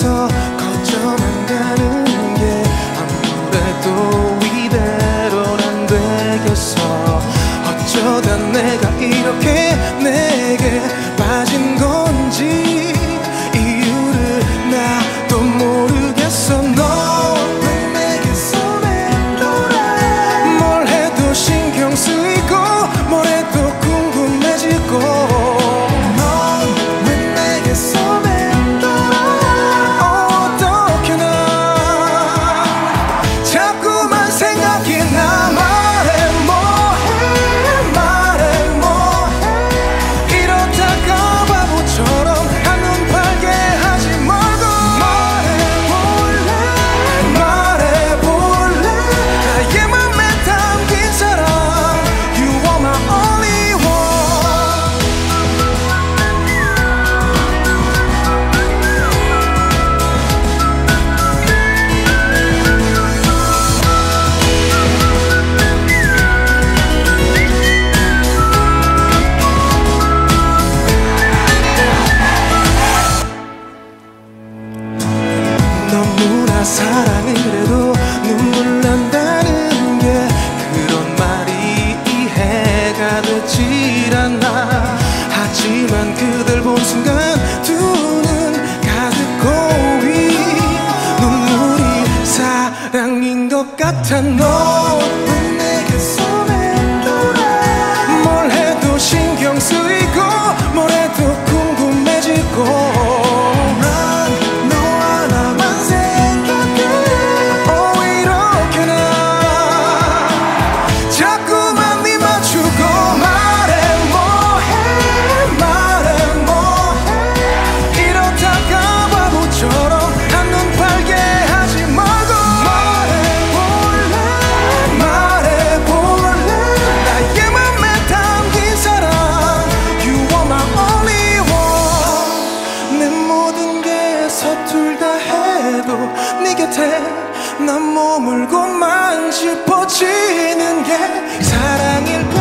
계속해서 거쳐만 가는 게 아무래도 이대로는 안 되겠어. 어쩌다 내가 이렇게 내게 빠진 건지 이유를 나도 모르겠어. 너 왜 내게서 맴돌아. 뭘 해도 신경 쓰이고 뭘 해도 궁금해지고. 넌 왜 내게서 맴돌아. 어떻게 나 자꾸만 생각이 나. 말해 뭐해 말해 뭐해. 이러다가 바보처럼 한눈 팔게 하지 말고. 말해볼래 말해볼래. 나의 맘에 담긴 사람 You are my only one. 너무나 사랑을 해도 눈물 난다는 게 그런 말이 이해가 되질 않아. 하지만 그댈 본 순간 두 눈 가득 고이 눈물이 사랑인 것 같아. 너 왜 내게서 맴돌아. 뭘 해도 신경 쓰이고 뭘 해도 궁금해지고. 서툴다 해도 네 곁에 난 머물고만 싶어지는 게 사랑일